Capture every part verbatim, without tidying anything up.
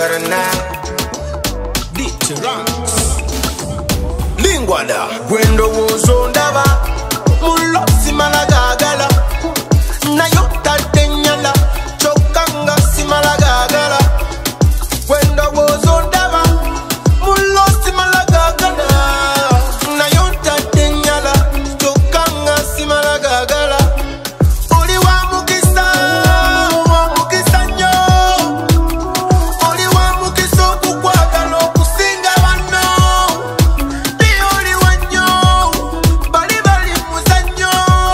Sayagara now Lingwada Gwendo wozo ndaba Mulosi malagagala Nayota denyala Chokanga si malagagala Gwendo wozo ndaba Mulosi malagagala Nayota denyala Chokanga si malagagala Oli wa mukisa Wa mukisa nyo Oli wa mukiso kukwaga no kusinga wano Di oli wanyo Bali bali muzanyo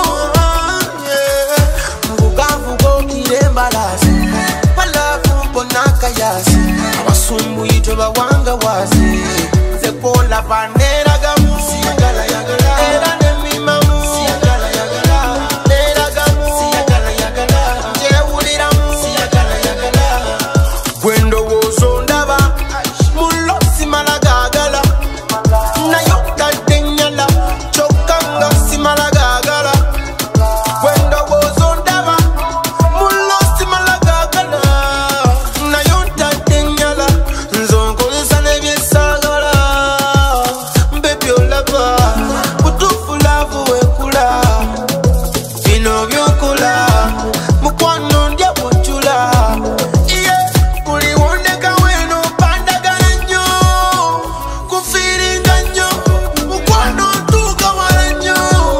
Mbugavu go kirembalasi Palafu mponaka yasi Abasumbu ito bawanga wasi Zekola panera gamu Siyagala yagala Era nemimamu Siyagala yagala Nera gamu Siyagala yagala Jewuliramu Siyagala yagala Gwendo wozo ndaba Mulosi malagagala Nayota denyala Chokanga si malagagala Gwendo wozo ndaba Mulosi malagagala Nayota denyala Nzonkolesa nebyesagala Baby olaba Kutufu lavu wekula Bino byokula Mukwano ndya bwotula Iye kuliwondeka weno pandagala nnyo Kufiringa nnyo Mukwano ntuuka wala nnyo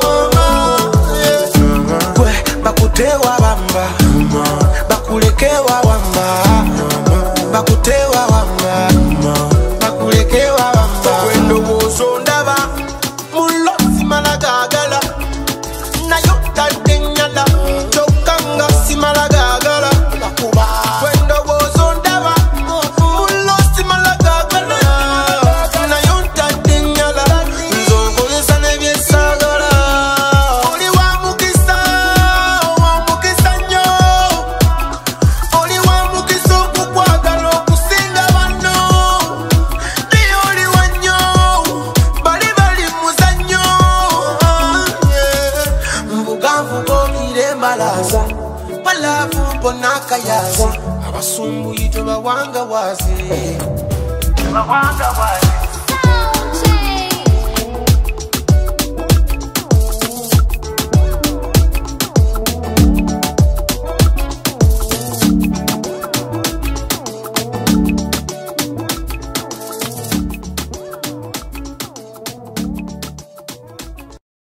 Gwe bakutewa bamba Bakulekewa wamba Bakutewa wamba Bakulekewa wamba Gwendo wozo ndaba Mulosi malagagala Nayota denyala Chokanga si malagagala Gwendo wozo ndaba Mulosi malagagala Nayota denyala Nzonkolesa nebyesagala Oli wa mukisa Wa mukisa nyo Oli wa mukisa okukwagala okusinga bano Di oli wanyo Bali bali muzanyo Mbugavu go kirembalasa Palafu mponaka yasi Abasumbu ito bawanga wazi Bawanga wazi